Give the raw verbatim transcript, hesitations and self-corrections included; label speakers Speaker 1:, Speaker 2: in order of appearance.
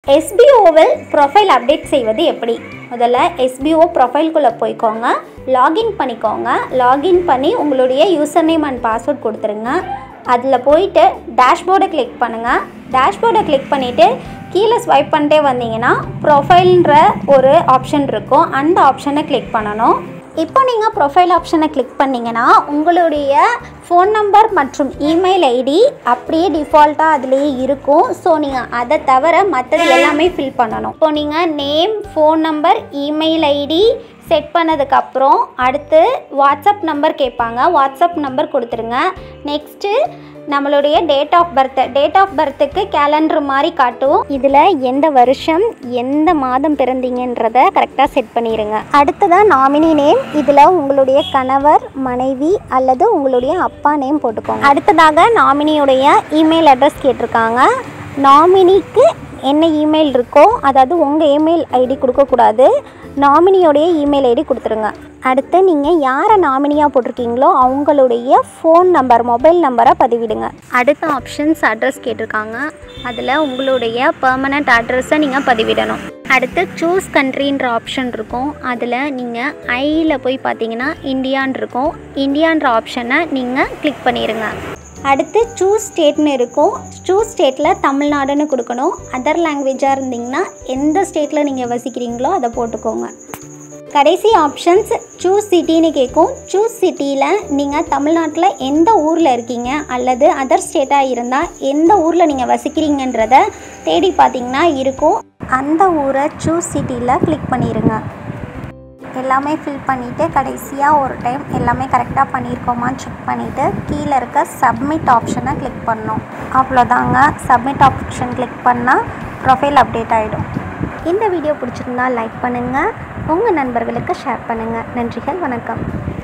Speaker 1: S B O-வில் profile update செய்வது எப்படி? முதல்ல S B O ப்ரொஃபைல்குள்ளே போய்க்கோங்க, லாகின் பண்ணிக்கோங்க. லாகின் பண்ணி உங்களுடைய யூசர் நேம் அண்ட் பாஸ்வேர்ட் கொடுத்துருங்க. அதில் போயிட்டு டேஷ்போர்டை கிளிக் பண்ணுங்கள். டேஷ்போர்டை கிளிக் பண்ணிவிட்டு கீழே ஸ்வைப் பண்ணிட்டே வந்தீங்கன்னா ப்ரொஃபைல்ன்ற ஒரு ஆப்ஷன் இருக்கும். அந்த ஆப்ஷனை கிளிக் பண்ணணும். இப்போ நீங்கள் ப்ரொஃபைல் ஆப்ஷனை கிளிக் பண்ணிங்கன்னா உங்களுடைய ஃபோன் நம்பர் மற்றும் இமெயில் ஐடி அப்படியே டிஃபால்ட்டாக அதுலேயே இருக்கும். ஸோ நீங்கள் அதை தவிர மற்றது எல்லாமே ஃபில் பண்ணணும். இப்போ நீங்கள் name, phone number, email ID set பண்ணதுக்கப்புறம் அடுத்து வாட்ஸ்அப் நம்பர் கேட்பாங்க. வாட்ஸ்அப் நம்பர் கொடுத்துருங்க. நெக்ஸ்ட்டு நம்மளுடைய date of birth date of பர்த்துக்கு கேலண்டர் மாதிரி காட்டும். இதில் எந்த வருஷம் எந்த மாதம் பிறந்தீங்கன்றதை கரெக்டாக செட் பண்ணிடுங்க. அடுத்ததாக நாமினி நேம், இதில் உங்களுடைய கணவர், மனைவி அல்லது உங்களுடைய அப்பா நேம் போட்டுக்கோங்க. அடுத்ததாக நாமினியுடைய இமெயில் அட்ரஸ் கேட்டிருக்காங்க. நாமினிக்கு என்ன இமெயில் இருக்கோ, அதாவது உங்கள் இமெயில் ஐடி கொடுக்கக்கூடாது, நாமினியோடைய இமெயில் ஐடி கொடுத்துருங்க. அடுத்து நீங்கள் யாரை நாமினியாக போட்டிருக்கீங்களோ அவங்களுடைய ஃபோன் நம்பர், மொபைல் நம்பரை பதிவிடுங்க. அடுத்த ஆப்ஷன்ஸ் அட்ரஸ் கேட்டிருக்காங்க. அதில் உங்களுடைய பெர்மனண்ட் அட்ரஸை நீங்கள் பதிவிடணும். அடுத்து சூஸ் கண்ட்ரின்ற ஆப்ஷன் இருக்கும். அதில் நீங்கள் ஐயில் போய் பார்த்தீங்கன்னா இந்தியான் இருக்கும். இந்தியான்ற ஆப்ஷனை நீங்கள் கிளிக் பண்ணிடுங்க. அடுத்து சூஸ் ஸ்டேட்னு இருக்கும். சூஸ் ஸ்டேட்டில் தமிழ்நாடுன்னு கொடுக்கணும். அதர் லாங்குவேஜாக இருந்தீங்கன்னா எந்த ஸ்டேட்டில் நீங்கள் வசிக்கிறீங்களோ அதை போட்டுக்கோங்க. கடைசி ஆப்ஷன்ஸ் சூஸ் சிட்டின்னு கேட்கும். சூஸ் சிட்டியில் நீங்கள் தமிழ்நாட்டில் எந்த ஊரில் இருக்கீங்க அல்லது அதர் ஸ்டேட்டாக இருந்தால் எந்த ஊரில் நீங்கள் வசிக்கிறீங்கன்றதை தேடி பார்த்தீங்கன்னா இருக்கும். அந்த ஊரை சூஸ் சிட்டியில் கிளிக் பண்ணிடுங்க. எல்லாமே ஃபில் பண்ணிவிட்டு கடைசியாக ஒரு டைம் எல்லாமே கரெக்டாக பண்ணியிருக்கோமான்னு செக் பண்ணிவிட்டு கீழே இருக்க சப்மிட் ஆப்ஷனை கிளிக் பண்ணணும். அவ்வளோதாங்க. சப்மிட் ஆப்ஷன் கிளிக் பண்ணால் ப்ரொஃபைல் அப்டேட் ஆகிடும். இந்த வீடியோ பிடிச்சிருந்தா லைக் பண்ணுங்கள், உங்கள் நண்பர்களுக்கு ஷேர் பண்ணுங்கள். நன்றிகள், வணக்கம்.